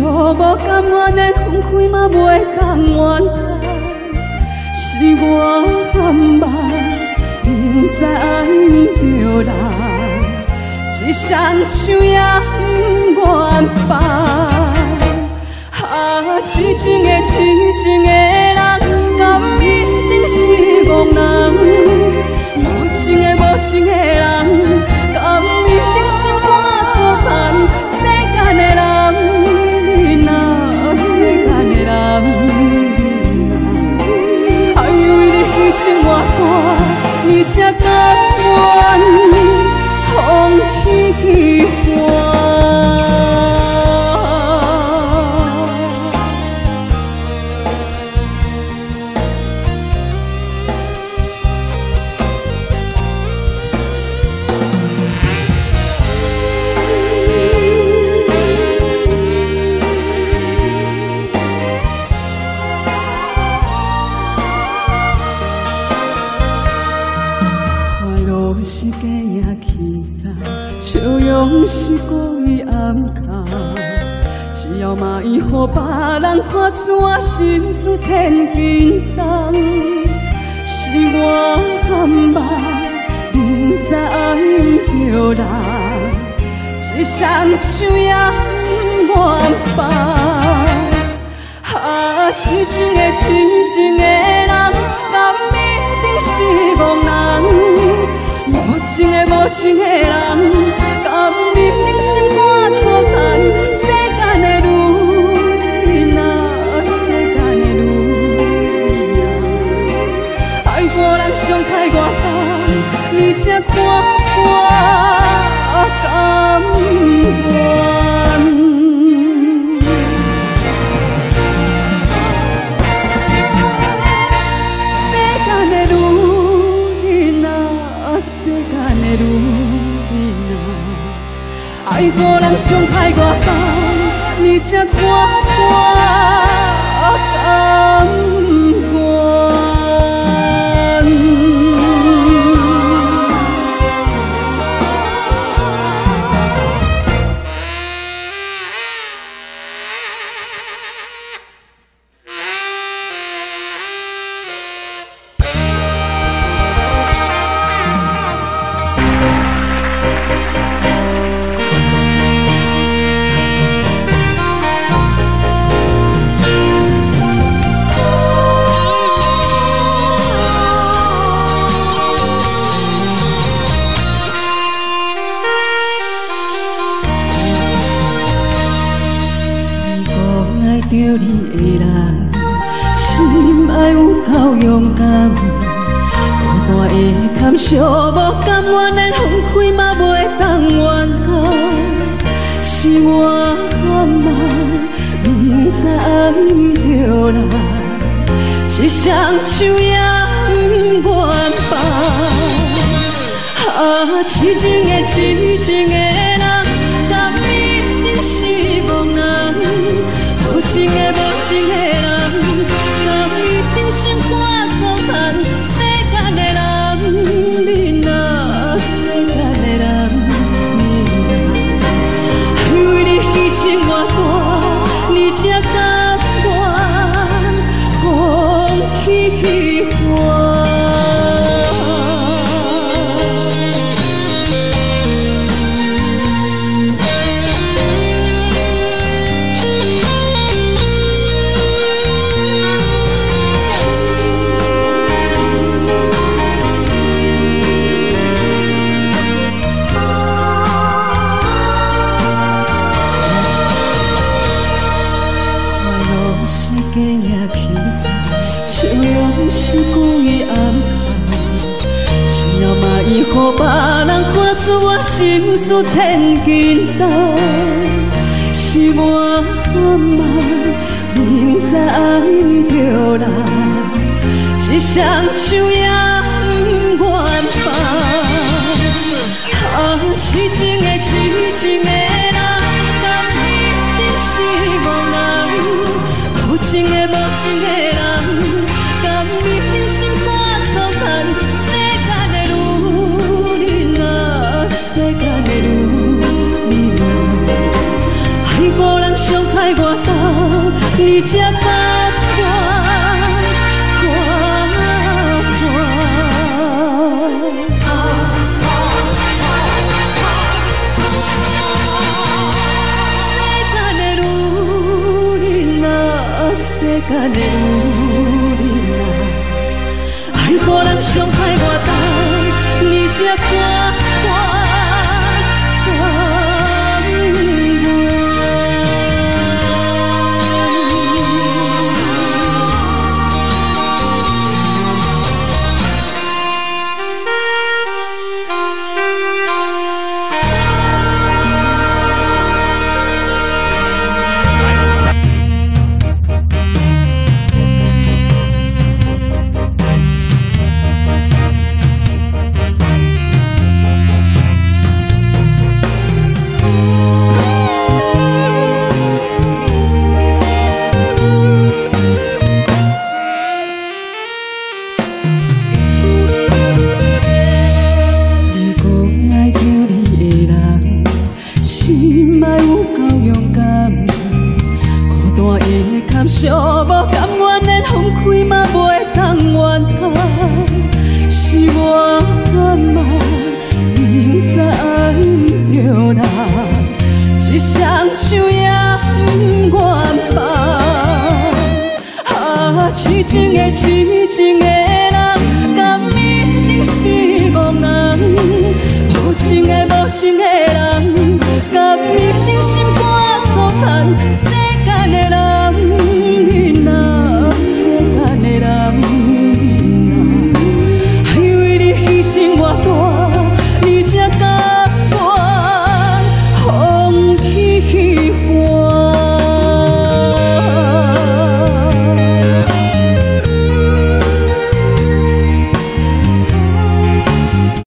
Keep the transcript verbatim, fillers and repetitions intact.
无甘愿，连分开嘛袂当原谅。是我含目，明知爱不着人，一双手也不愿放。啊，痴情的痴情的人，敢一定是憨人？无情的无情的人，敢一定心肝粗残？世间的人，你若世间的人，爱为你牺牲偌大，你才甘愿放弃去换？是假也轻松，笑容是故意暗藏。只要嘛伊予别人看出我心思千斤重，是我含目，明知爱不着人，一双手也不愿放。啊，痴情的痴情的人，敢一定是憨人？无情的无情的人，敢一定心肝粗残？世间的路，你若世间的路，爱我人伤害我重，你才看我甘愿。世间的路，你若世间的路，你若爱我人伤害我重，你才看我甘愿。着你的人，心爱有够勇敢，孤单的堪寂无甘愿，连分开嘛袂当原谅。是我含目，明知爱不着人，一双手也不愿放。啊，痴情的痴情的人，敢一定是憨人？无情的无情的人，敢一定心肝粗残？世间的人，你若世间的人，你若爱为你牺牲偌大，你才甘愿放弃去换？是故意暗藏，只要嘛伊予别人看出我心思千斤重，是我含目，明知爱不着人，一双手也不愿放。啊，痴情的痴情的人，敢一定是憨人？无情的无情的人，敢一定心肝粗残？世间的路，你若世间的路，你若爱我人伤害。 害我等，你才把世间的女人啊，爱予人伤害我等，你才敢寂无甘愿，连风开嘛袂当怨叹，是我暗慢明知爱着人，一双手也不愿放。啊，痴情的痴情的人，甘一定是憨人；无情的无情的人，甘一定心肝粗残。世间的人。我。